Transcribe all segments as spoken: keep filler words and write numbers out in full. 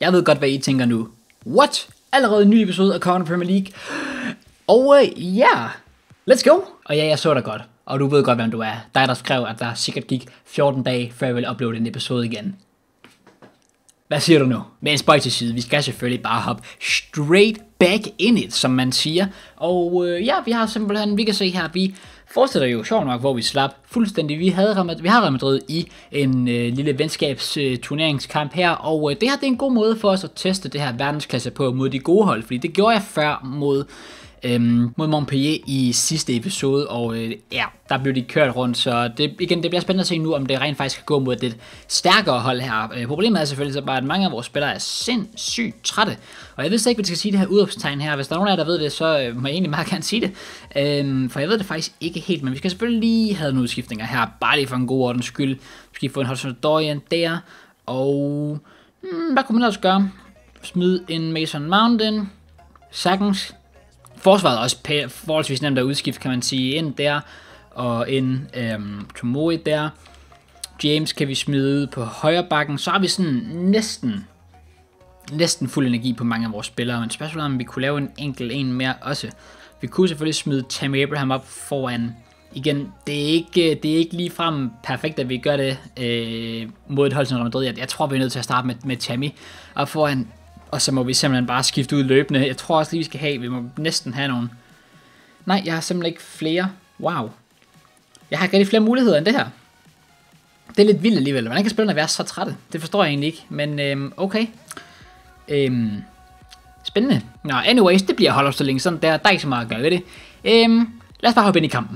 Jeg ved godt, hvad I tænker nu. What? Allerede en ny episode af Kongen af Premier League? Og ja, uh, yeah. Let's go! Og ja, jeg så dig godt. Og du ved godt, hvem du er. Dig, der skrev, at der sikkert gik fjorten dage, før jeg ville uploade en episode igen. Hvad siger du nu? Med en spøj til side, vi skal selvfølgelig bare hoppe straight back in it, som man siger. Og øh, ja, vi har simpelthen, vi kan se her, vi fortsætter jo sjovt nok, hvor vi slap fuldstændig. Vi, havde, vi har Real Madrid i en øh, lille venskabsturneringskamp øh, her, og øh, det her det er en god måde for os at teste det her verdensklasse på mod de gode hold, fordi det gjorde jeg før mod... Øhm, mod Montpellier i sidste episode, og øh, ja, der blev de kørt rundt, så det, igen, det bliver spændende at se nu, om det rent faktisk kan gå mod et stærkere hold her. Øh, problemet er selvfølgelig så bare, at mange af vores spillere er sindssygt trætte, og jeg ved ikke, hvad jeg skal sige det her udopstegn her. Hvis der er nogen af jer, der ved det, så øh, må jeg egentlig meget gerne sige det, øh, for jeg ved det faktisk ikke helt, men vi skal selvfølgelig lige have nogle udskiftninger her, bare lige for en god ordens skyld. Vi skal få en Hudson-Odoi der, og hmm, hvad kunne man ellers gøre? Smid en Mason Mount ind, sagtens. Forsvaret er også forholdsvis nemt at udskifte, kan man sige, ind der, og en øhm, Tomori der. James kan vi smide ud på højre bakken, så har vi sådan næsten, næsten fuld energi på mange af vores spillere, men spørgsmålet er, om vi kunne lave en enkelt en mere også. Vi kunne selvfølgelig smide Tammy Abraham op foran. Igen, det er ikke, det er ikke ligefrem perfekt, at vi gør det øh, mod et hold som Real Madrid. Jeg, jeg tror, vi er nødt til at starte med, med Tammy op foran. Og så må vi simpelthen bare skifte ud løbende. Jeg tror også lige, vi skal have, vi må næsten have nogen. Nej, jeg har simpelthen ikke flere. Wow. Jeg har ikke rigtig flere muligheder end det her. Det er lidt vildt alligevel. Hvordan kan spillerne være så trætte? Det forstår jeg egentlig ikke. Men øhm, okay. Øhm, spændende. Nå, anyways, det bliver holdopstilling. Sådan der. Der er ikke så meget at gøre ved det. Øhm, lad os bare hoppe ind i kampen.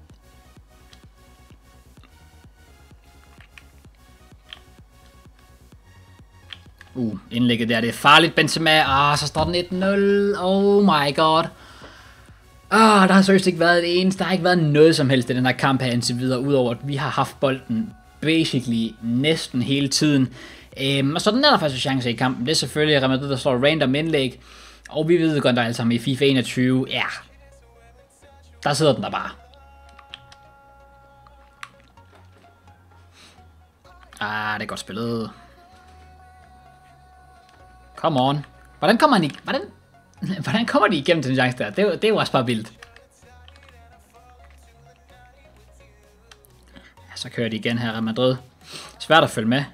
Uh, indlægget der, det er farligt, Benzema. Ah, så står den et nul. Oh my god. Ah, der har seriøst ikke været det eneste. Der har ikke været noget som helst i den her kamp her indtil videre, udover at vi har haft bolden basically næsten hele tiden. Um, og så den er der faktisk chance i kampen. Det er selvfølgelig Real Madrid, der står random indlæg. Og vi ved godt, der er alle sammen i FIFA enogtyve. Ja, der sidder den der bare. Ah, det er godt spillet. Come on. Hvordan kommer han i... Hvordan... Hvordan kommer de igennem til den chance der? Det er, det er jo også bare vildt. Ja, så kører de igen her, Real Madrid. Svært at følge med.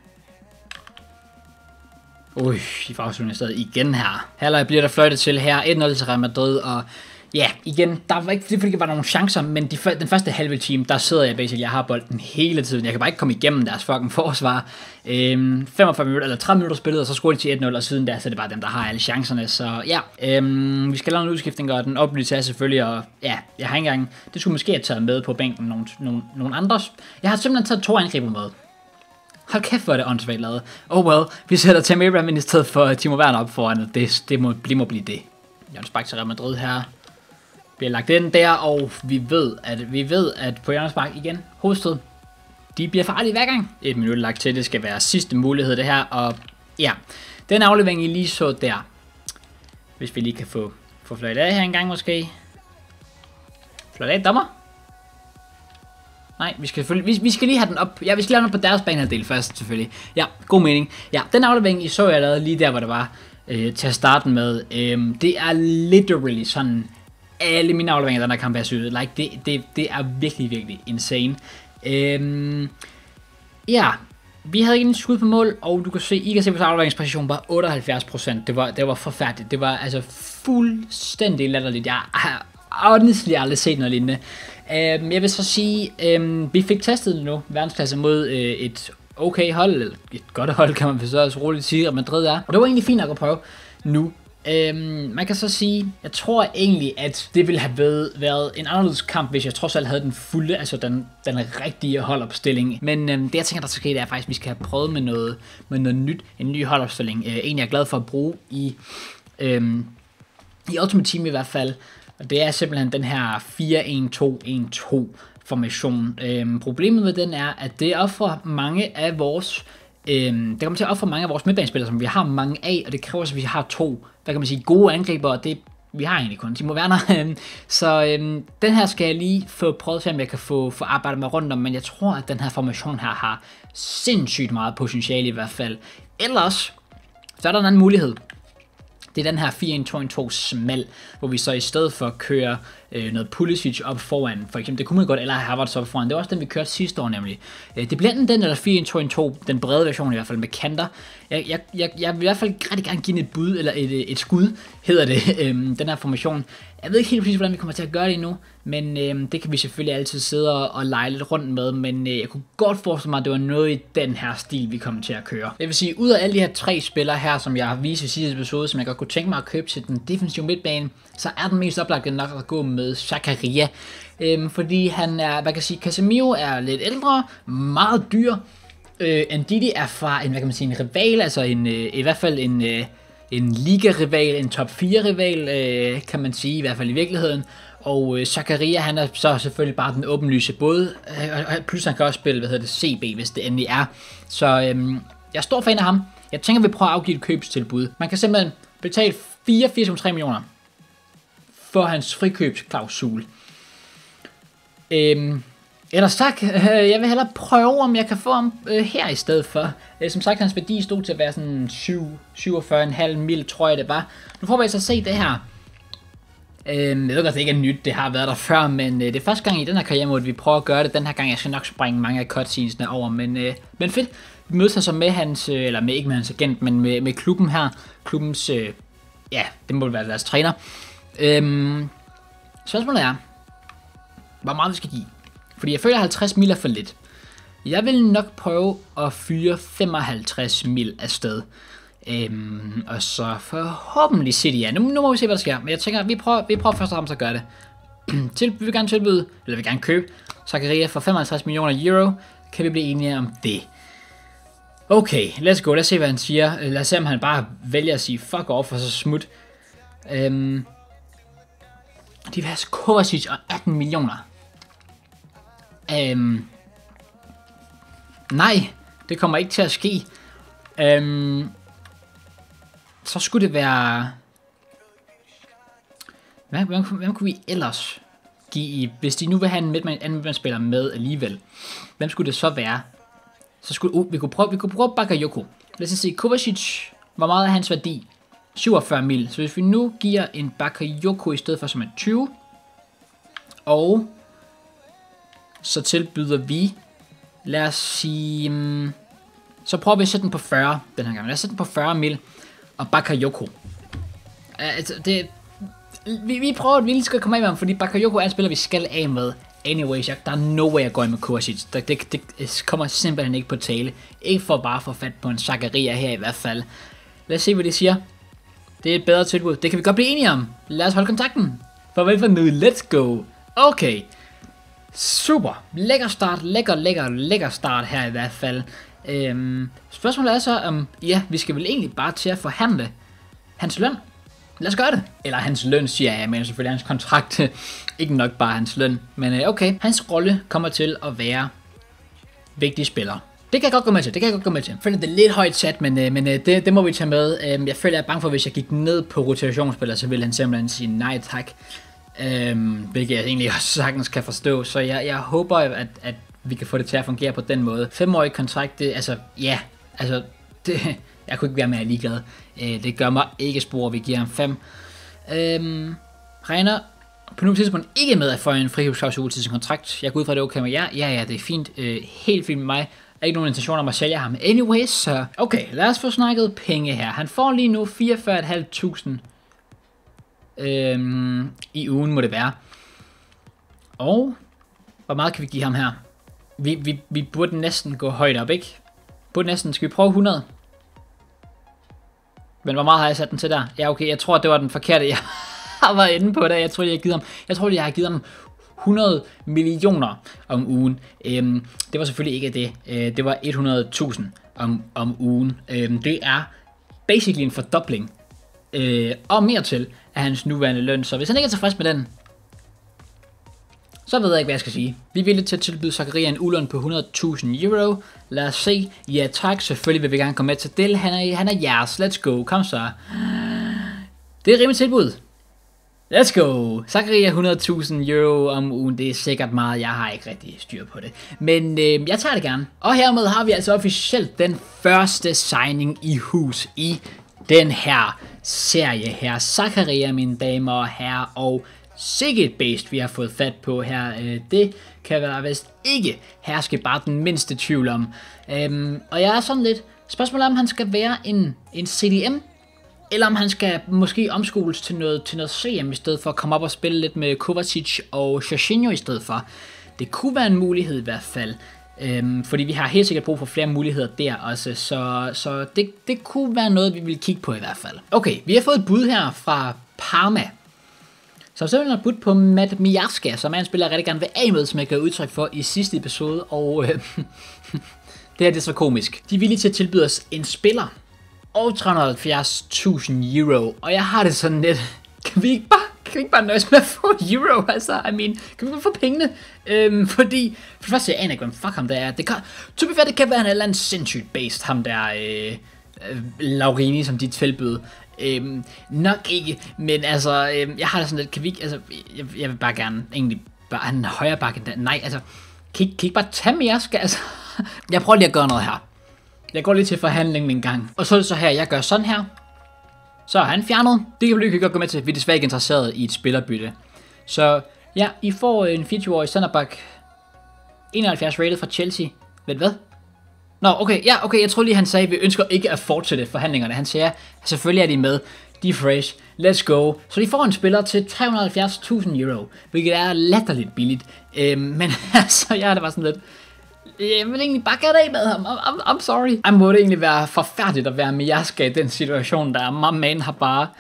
Ui, de får afslutningen stadig igen her. Halvleg bliver der fløjtet til her. et nul til Real Madrid, og... Ja, igen, der var ikke, det fordi, der var nogle chancer, men de, den første halve time, der sidder jeg basically, jeg har bolden hele tiden. Jeg kan bare ikke komme igennem deres fucking forsvar. Øhm, femogfyrre minutter, eller tredive minutter spillet, og så scorede de til et nul, og siden der, så er det bare dem, der har alle chancerne. Så ja, øhm, vi skal lave en udskiftning, og den oplyse er selvfølgelig, og ja, jeg har ikke engang, det skulle måske have taget med på bænken nogle, nogle, nogle andre. Jeg har simpelthen taget to angriber med. Hold kæft, hvor er det åndssvagt lavet. Oh well, vi sætter Tammy Abraham ind i stedet for Timo Werner op foran, og det, det, må, det må blive det. Jørgens Bak til Real Madrid her. Bliver lagt ind der, og vi ved, at vi ved, at på Jørgens Bak igen, hovedstød, de bliver farlige hver gang. Et minut lagt til, det skal være sidste mulighed det her, og ja, den aflevering I lige så der, hvis vi lige kan få, få fløjt af her en gang måske. Fløjt af, dommer? Nej, vi skal selvfølgelig, vi, vi skal lige have den op, ja, vi skal lave den på deres banehalvdel først selvfølgelig. Ja, god mening. Ja, den aflevering I så, jeg lavede lige der, hvor det var øh, til at starte med, øh, det er literally sådan, alle mine afleveringer, den der kamp er sygt. Like, det, det, det er virkelig, virkelig insane. Øhm, ja, vi havde ikke en skud på mål, og du kan se, I kan se, at vores afleveringsposition var otteoghalvfjerds procent. Det var, det var forfærdeligt. Det var altså fuldstændig latterligt. Jeg har honestly aldrig set noget lignende. Øhm, jeg vil så sige, øhm, vi fik testet det nu, verdensklasse mod øh, et okay hold, eller et godt hold, kan man så også roligt sige, at Madrid er. Og det var egentlig fint at prøve nu. Øhm, man kan så sige, jeg tror egentlig, at det ville have været, været en anderledes kamp, hvis jeg trods alt havde den fulde, altså den, den rigtige holdopstilling. Men øhm, det jeg tænker, der skal ske, det er faktisk, at vi skal have prøvet med noget, med noget nyt, en ny holdopstilling. Øh, en jeg er glad for at bruge i, øhm, i Ultimate Team i hvert fald. Og det er simpelthen den her fire en to en to formation. Øhm, problemet med den er, at det offrer mange af vores... Øhm, det kommer til at ofre mange af vores midtbanespillere, som vi har mange af, og det kræver også, at vi har to, hvad kan man sige, gode angriber, og det vi har egentlig kun Timo Werner. Så øhm, den her skal jeg lige få prøvet, om jeg kan få, få arbejdet med rundt om, men jeg tror, at den her formation her har sindssygt meget potentiale i hvert fald. Ellers Så er der en anden mulighed. Det er den her fire en to en to smal, hvor vi så i stedet for kører øh, noget Pulisic op foran, for eksempel, det kunne man godt, eller Havertz op foran, det var også den vi kørte sidste år nemlig. Øh, det bliver enten den eller fire en to en to, den brede version i hvert fald med kanter. Jeg, jeg, jeg, jeg vil i hvert fald rigtig gerne give et bud, eller et, et skud, hedder det, øh, den her formation. Jeg ved ikke helt præcis, hvordan vi kommer til at gøre det endnu, men øh, det kan vi selvfølgelig altid sidde og, og lege lidt rundt med, men øh, jeg kunne godt forestille mig, at det var noget i den her stil, vi kommer til at køre. Det vil sige, ud af alle de her tre spillere her, som jeg har vist i sidste episode, som jeg godt kunne tænke mig at købe til den defensive midtbane, så er den mest oplagte nok at gå med Zakaria. Øhm, fordi han er, hvad kan jeg sige, Casemiro er lidt ældre, meget dyr. Øh, Ndidi er fra en, hvad kan man sige, en rival, altså en, øh, i hvert fald en, øh, en liga-rival, en top fire rival, øh, kan man sige, i hvert fald i virkeligheden. Og øh, Zakaria, han er så selvfølgelig bare den åbenlyse både, øh, plus han kan også spille, hvad hedder det, C B, hvis det endelig er. Så øh, jeg er stor fan af ham. Jeg tænker, vi prøver at afgive et købstilbud. Man kan simpelthen betale fireogfirs komma tre millioner for hans frikøbsklausul. Øhm, ellers tak, øh, jeg vil hellere prøve, om jeg kan få ham øh, her i stedet for. Øh, som sagt, hans værdi stod til at være sådan syvogfyrre komma fem mil, tror jeg det var. Nu får vi altså se det her. Øh, jeg ved godt, det ikke er nyt, det har været der før, men øh, det er første gang i den her karriere, at vi prøver at gøre det. Den her gang, jeg skal nok springe mange af cutscenesene over, men, øh, men fedt. Vi mødes så med hans, øh, eller med, ikke med hans agent, men med, med klubben her. Klubbens, øh, ja, det må være deres træner. Øhm, spørgsmålet er, hvor meget vi skal give. Fordi jeg føler, at halvtreds mil er for lidt. Jeg vil nok prøve at fyre femoghalvtreds mil afsted. Øhm, og så forhåbentlig City, ja. Nu, nu må vi se, hvad der sker. Men jeg tænker, at vi prøver, vi prøver først og fremmest at gøre det. Til, vi vil gerne tilbyde, eller vi vil gerne købe Zakaria for femoghalvtreds millioner euro. Kan vi blive enige om det? Okay, let's go. Lad os se, hvad han siger. Lad os se, om han bare vælger at sige fuck off og så smut. Øhm, de vil have Kovacic og atten millioner. Øhm, nej, det kommer ikke til at ske. Øhm, så skulle det være... Hvem, hvem, hvem kunne vi ellers give, hvis de nu vil have en anden midtbanespiller med alligevel? Hvem skulle det så være? Så skulle uh, vi kunne prøve, vi kunne prøve Bakayoko. Lad os se, Kovacic, hvor meget er hans værdi? syvogfyrre mil. Så hvis vi nu giver en Bakayoko i stedet for som er tyve, og så tilbyder vi, lad os sige, um, så prøver vi at sætte den på fyrre den her gang. Lad os sætte den på fyrre mil, og Bakayoko. Uh, altså, det, vi, vi prøver, at vi lige skal komme af med ham, fordi Bakayoko er en spiller, vi skal af med. Anyways, jeg, der er no way at gå med Kovacic. Det, det, det kommer simpelthen ikke på tale. Ikke for bare at få fat på en Zakaria her i hvert fald. Lad os se, hvad de siger. Det er et bedre tilbud. Det kan vi godt blive enige om. Lad os holde kontakten. Farvel for nu. Let's go. Okay. Super. Lækker start. Lækker, lækker, lækker start her i hvert fald. Øhm, spørgsmålet er så, om ja, vi skal vel egentlig bare til at forhandle hans løn. Lad os gøre det. Eller hans løn, siger jeg, men selvfølgelig hans kontrakt. Ikke nok bare hans løn. Men okay, hans rolle kommer til at være vigtig spiller. Det kan jeg godt gå med til, det kan jeg godt gå med til. Jeg føler, det er lidt højt sat, men, men det, det må vi tage med. Jeg føler, jeg er bange for, at hvis jeg gik ned på rotationsspiller, så ville han simpelthen sige nej tak. Øhm, hvilket jeg egentlig også sagtens kan forstå. Så jeg, jeg håber, at, at vi kan få det til at fungere på den måde. Femårig kontrakt, det, altså, ja, altså, det, jeg kunne ikke være mere ligeglad. Øh, det gør mig ikke spor, vi giver ham fem. Øhm, regner på nuværende tidspunkt ikke med at få en frikøbsklausul til sin kontrakt. Jeg går ud fra, det er okay med jer. Ja, ja, det er fint. Øh, helt fint med mig. Der er ikke nogen intention om at sælge ham. Anyways, så okay, lad os få snakket penge her. Han får lige nu fireogfyrre tusind fem hundrede øhm, i ugen, må det være. Og hvor meget kan vi give ham her? Vi, vi, vi burde næsten gå højt op, ikke? Burde næsten. Skal vi prøve hundrede? Men hvor meget har jeg sat den til der? Ja, okay, jeg tror, at det var den forkerte, jeg har været inde på det. Jeg tror, jeg har givet ham, jeg tror, jeg har givet ham hundrede millioner om ugen. Øhm, det var selvfølgelig ikke det. Øh, det var hundrede tusind om, om ugen. Øhm, det er basically en fordobling. Øh, og mere til af hans nuværende løn. Så hvis han ikke er tilfreds med den, så ved jeg ikke, hvad jeg skal sige. Vi er villige til at tilbyde Zakaria en udlån på hundrede tusind euro. Lad os se. Ja tak, selvfølgelig vil vi gerne komme med til det. Han er, han er jeres. Let's go. Kom så. Det er et rimeligt tilbud. Let's go. Zakaria hundrede tusind euro om ugen. Det er sikkert meget. Jeg har ikke rigtig styr på det. Men øh, jeg tager det gerne. Og hermed har vi altså officielt den første signing i hus i den her serie her. Zakaria, mine damer og herrer, og sikke et based, vi har fået fat på her. Det kan der vist ikke herske bare den mindste tvivl om. Øhm, og jeg er sådan lidt, spørgsmålet er, om han skal være en, en C D M, eller om han skal måske omskoles til noget, til noget C M, i stedet for at komme op og spille lidt med Kovacic og Jorginho i stedet for. Det kunne være en mulighed i hvert fald. Øhm, fordi vi har helt sikkert brug for flere muligheder der også, så, så det, det kunne være noget, vi vil kigge på i hvert fald. Okay, vi har fået et bud her fra Parma, som simpelthen har budt på Matt Miazga, som er en spiller, jeg rigtig gerne vil af med, som jeg gav udtryk for i sidste episode, og øh, det her det er så komisk. De er villige til at tilbyde os en spiller og tre hundrede og halvfjerds tusind euro, og jeg har det sådan lidt, kan vi ikke bare Kan vi ikke bare nøjes med at få euro, altså, I mean, kan vi bare få pengene? Øhm, fordi, for det første, jeg aner ikke, hvem fuck ham der er. Det kan, to be fair, det kan være, han er et eller andet sindssygt based, ham der, øh, øh, Laurini, som de tilbød. Øhm, nok ikke, men altså, øh, jeg har det sådan lidt, kan vi ikke, altså, jeg, jeg vil bare gerne, egentlig, bare, han er højere bakke end der, nej, altså, kan I, kan I ikke bare tage mere, skal, altså, jeg prøver lige at gøre noget her. Jeg går lige til forhandlingen en gang, og så er det så her, jeg gør sådan her. Så er han fjernet. Det kan vi ikke godt gå med til. Vi er desværre ikke interesseret i et spillerbytte. Så ja, I får en fireogtyve-årig centerback. enoghalvfjerds rated fra Chelsea. Ved du hvad? Nå, okay, ja, okay, jeg tror lige, han sagde, at vi ønsker ikke at fortsætte forhandlingerne. Han siger, selvfølgelig er de med. De er fresh. Let's go. Så de får en spiller til tre hundrede og halvfjerds tusind euro. Hvilket er latterligt billigt. Øhm, men altså, jeg har det bare sådan lidt... Jeg vil egentlig bare gøre det af med ham. I'm, I'm sorry. Jeg må det egentlig være forfærdeligt at være Miazga i den situation, der my man har bare...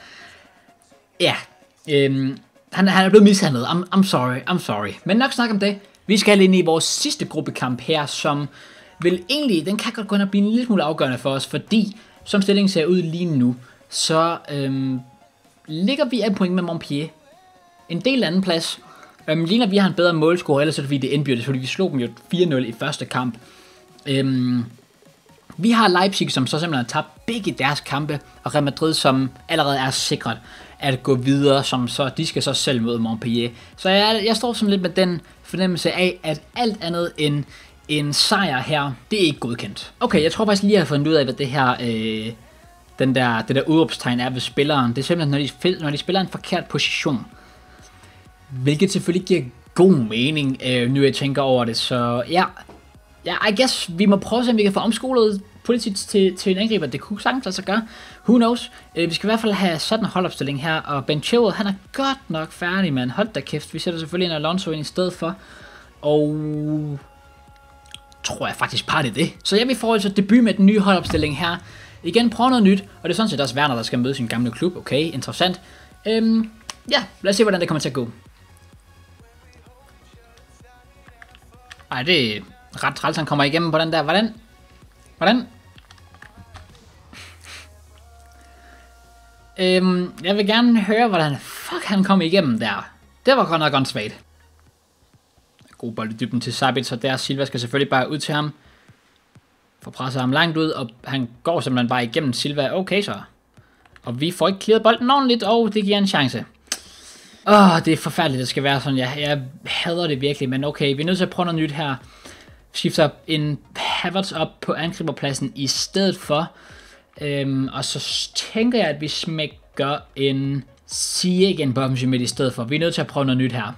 Ja. Øhm, han, han er blevet mishandlet. I'm, I'm sorry. I'm sorry. Men nok snak om det. Vi skal ind i vores sidste gruppekamp her, som vil egentlig... Den kan godt gå ind og blive en lille smule afgørende for os, fordi som stillingen ser ud lige nu, så øhm, ligger vi af point med Montpellier. En del anden plads. Øhm, lige når vi har en bedre målscore, ellers er det fordi det er indbyrdes, fordi vi slog dem jo fire nul i første kamp. Øhm, vi har Leipzig, som så simpelthen har tabt begge deres kampe, og Real Madrid, som allerede er sikret at gå videre, som så de skal så selv møde Montpellier. Så jeg, jeg står sådan lidt med den fornemmelse af, at alt andet end en sejr her, det er ikke godkendt. Okay, jeg tror faktisk lige, at jeg har fundet ud af, hvad det her, øh, den der, det der udråbstegn er ved spilleren. Det er simpelthen, når de, når de spiller en forkert position. Hvilket selvfølgelig giver god mening, øh, nu jeg tænker over det. Så ja, ja, I guess vi må prøve at se, om vi kan få omskolet Pulisic til, til en angriber. Det kunne sagtens lade sig gøre. Who knows? Øh, vi skal i hvert fald have sådan en holdopstilling her. Og Ben Chilwell, han er godt nok færdig, man. Hold da kæft. Vi sætter selvfølgelig en Alonso ind i stedet for. Og tror jeg faktisk bare det er det. Så jeg vil få altså debut med den nye holdopstilling her. Igen, prøve noget nyt. Og det er sådan set også Werner, der skal møde sin gamle klub. Okay, interessant. Øhm, ja, lad os se, hvordan det kommer til at gå. Ej, det er ret træls, han kommer igennem på den der. Hvordan? Hvordan? Øhm, jeg vil gerne høre, hvordan fuck han kom igennem der. Det var godt nok åndssvagt. God bold i dybden til Sabitzer der. Silva skal selvfølgelig bare ud til ham. Får presset ham langt ud, og han går simpelthen bare igennem Silva. Okay så. Og vi får ikke clearet bolden ordentligt, og det giver en chance. Åh, oh, det er forfærdeligt, det skal være sådan. Jeg, jeg hader det virkelig, men okay, vi er nødt til at prøve noget nyt her. Skifter en Havertz op på angriberpladsen i stedet for. Øhm, og så tænker jeg, at vi smækker en Ziyech en bombe midt i stedet for. Vi er nødt til at prøve noget nyt her.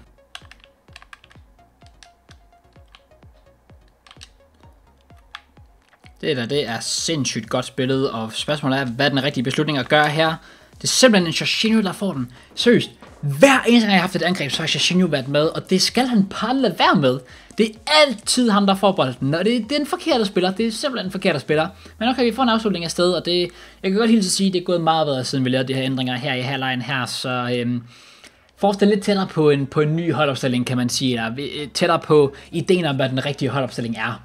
Det der, det er sindssygt godt spillet, og spørgsmålet er, hvad er den rigtige beslutning at gøre her? Det er simpelthen en Jorginho, der får den. Seriøst. Hver eneste gang jeg har haft et angreb, så har Jorginho været med, og det skal han bare lade være med. Det er altid ham, der får bolden, og det, det er en forkert spiller. Det er simpelthen en forkert spiller. Men okay, vi får en afslutning af sted, og det, jeg kan godt hilse at sige, at det er gået meget bedre, siden vi lavede de her ændringer her i halvlejen her, så øhm, forestil lidt tættere på en, på en ny holdopstilling, kan man sige, eller tættere på ideen om, hvad den rigtige holdopstilling er.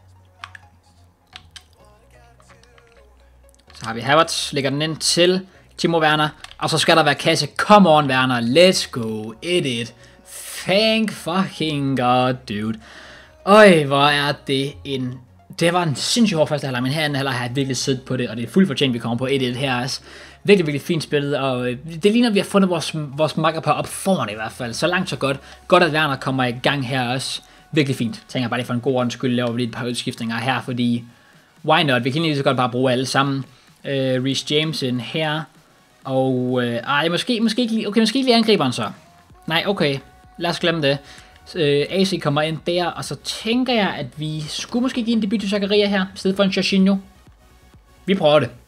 Så har vi Havertz, lægger den ind til Timo Werner, og så skal der være kasse. Come on, Werner, let's go, et et. Thank fucking god, dude. Øj, hvor er det en... Det var en sindssygt hård første halvleg, men her anden halvleg har jeg virkelig siddet på det, og det er fuldt fortjent, vi kommer på et et her. Altså. Virkelig, virkelig fint spillet, og det ligner, at vi har fundet vores, vores makkerpar op foran i hvert fald. Så langt så godt. Godt, at Werner kommer i gang her også. Virkelig fint. Tænker bare lige for en god ordens skyld, laver vi lige et par udskiftninger her, fordi... Why not? Vi kan lige så godt bare bruge alle sammen. Øh, Reece James ind her. Og øh, ej, måske, måske ikke lige, okay, måske ikke lige angriberen så. Nej, okay, lad os glemme det. Øh, A C kommer ind der, og så tænker jeg, at vi skulle måske give en debut til Zakaria her, i stedet for en Jorginho. Vi prøver det.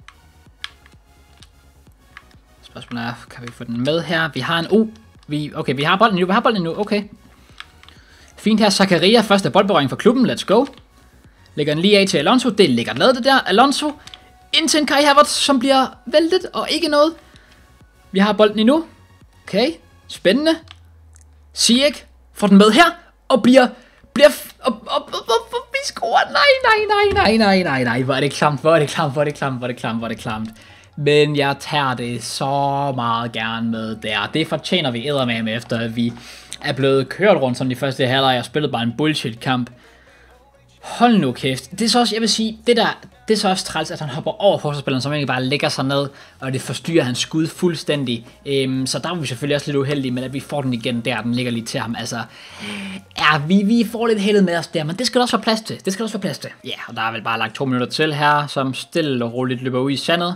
Spørgsmålet er, kan vi få den med her? Vi har en U. Vi, okay, vi har bolden nu, vi har bolden nu, okay. Fint her, Zakaria, første boldberøring for klubben, let's go. Lægger den lige af til Alonso, det er lækkert lavet det der, Alonso. Ind til en Kai Havertz, som bliver væltet, og ikke noget. Vi har bolden endnu. Okay, spændende. Ziyech får den med her, og bliver... bliver og, og, og, og, og vi scorer. Nej, nej, nej, nej, nej, nej, nej. Hvor er det klamt, hvor er det klamt, hvor er det klamt, hvor er det klamt, hvor er det klamt. Men jeg tager det så meget gerne med der. Det fortjener vi eddermame efter, at vi er blevet kørt rundt som de første halvleg og spillet bare en bullshit-kamp. Hold nu kæft. Det er så også, jeg vil sige, det der, det er så også træls, at han hopper over forsvarsspilleren, som egentlig bare lægger sig ned, og det forstyrrer hans skud fuldstændig. Øhm, så der er vi selvfølgelig også lidt uheldige, men at vi får den igen der, den ligger lige til ham. Altså, ja, vi, vi får lidt heldet med os der, men det skal der også være plads til. Det skal der også være plads til. Ja, og der er vel bare lagt to minutter til her, som stille og roligt løber ud i sandet.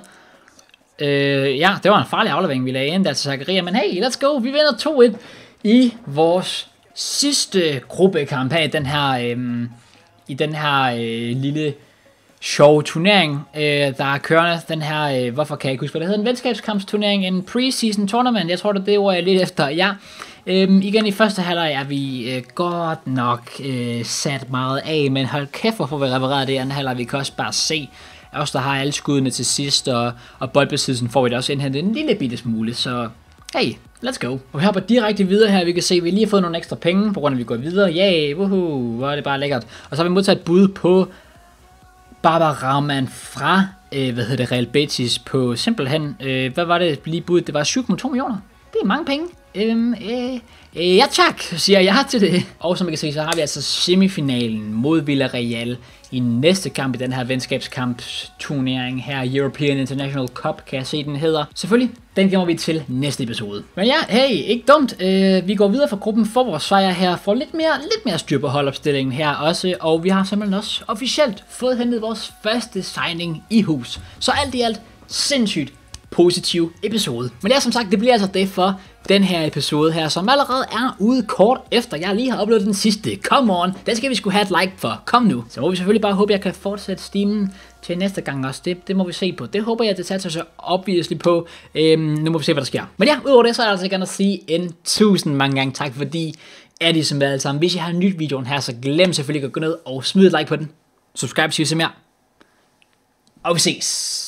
Øh, ja, det var en farlig aflevering, vi lagde ind der til Zakaria, men hey, let's go, vi vinder to et i vores sidste gruppekamp her i den her, øhm, i den her øh, lille sjove turnering, øh, der er kørende, den her, øh, hvorfor kan jeg ikke huske, hvad det hedder, en venskabskampsturnering, en preseason tournament, jeg tror det er det ord, jeg er lidt efter, ja. Øhm, igen i første halvleg er vi øh, godt nok øh, sat meget af, men hold kæft, hvorfor vi repareret det i anden halvleg, vi kan også bare se, os der har alle skuddene til sidst, og, og boldbesiddelsen får vi da også indhentet en lille bitte smule, så hey, let's go. Og vi hopper direkte videre her, vi kan se, at vi lige har fået nogle ekstra penge, på grund af at vi går videre, yay, woohoo, hvor er det bare lækkert. Og så har vi modtaget et bud på Barbara Rahman fra, øh, hvad hedder det, Real Betis på simpelthen, øh, hvad var det lige bud, det var syv komma to millioner, det er mange penge. Øhm, øh, øh, ja tak, siger jeg til det. Og som I kan se, så har vi altså semifinalen mod Villarreal i næste kamp i den her venskabskampsturnering her, European International Cup, kan jeg se den hedder. Selvfølgelig, den gemmer vi til næste episode. Men ja, hey, ikke dumt. Øh, vi går videre fra gruppen for vores sejr her, for lidt mere, lidt mere styr på holdopstillingen her også, og vi har simpelthen også officielt fået hentet vores første signing i hus. Så alt i alt, sindssygt positiv episode. Men ja, som sagt, det bliver altså det for den her episode her, som allerede er ude kort efter jeg lige har uploadet den sidste. Come on, den skal vi sgu have et like for. Kom nu. Så må vi selvfølgelig bare håbe, at jeg kan fortsætte stimen til næste gang også. Det, det må vi se på. Det håber jeg, det satser så obviously på. Øhm, nu må vi se, hvad der sker. Men ja, udover det, så er jeg altså gerne at sige en tusind mange gange tak, fordi er det som alle sammen. Hvis I har nyt videoen her, så glem selvfølgelig at gå ned og smide et like på den. Subscribe, hvis I vil se mere. Og vi ses.